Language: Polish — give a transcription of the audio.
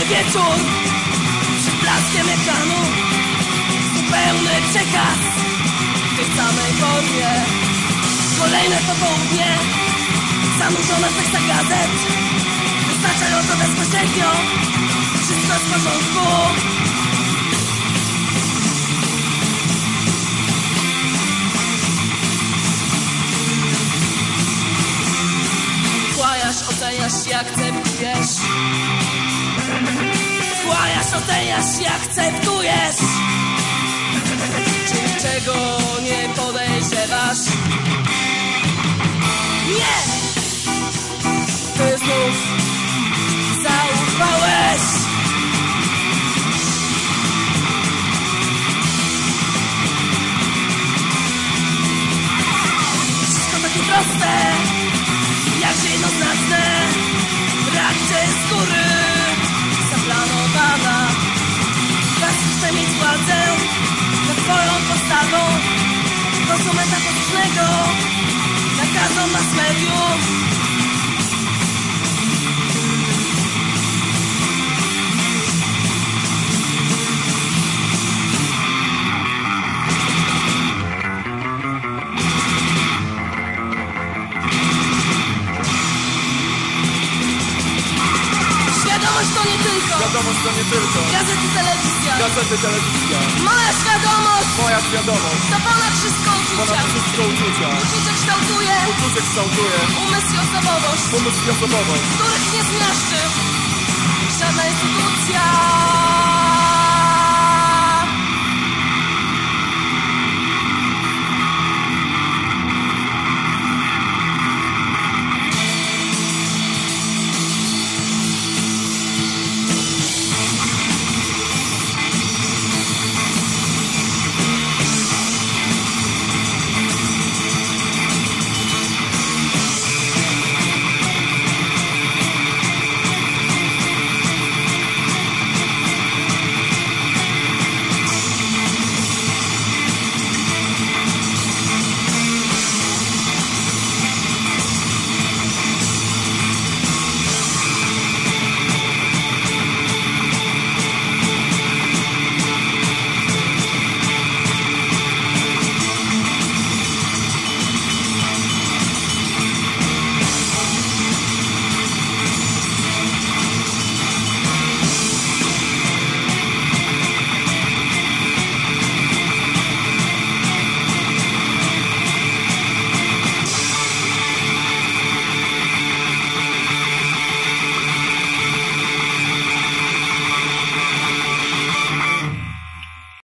Cały wieczór przed blaskiem ekranu, zupełny przekaz w tej samej formie. Kolejne popołudnie zanurzone w tekstach gazet, wystarczająco bezpośrednio, wszystko jest w porządku. Chłajasz, oceniasz i akceptujesz. Chłajasz, oceniasz i akceptujesz. Czy niczego nie podejrzewasz? Nie! Ty znów zaufałeś. Wszystko takie proste, jakże jednoznaczne. Reakcja jest z góry zaplanowana. Każdy chce mieć władzę nad twoją postawą. Konsumenta publicznego nakazą mass mediów. Świadomość to nie tylko gazety, telewizja. Moja świadomość to ponad wszystko uczucia. Uczucie kształtuje umysł i osobowość, których nie zmiażdży żadna instytucja.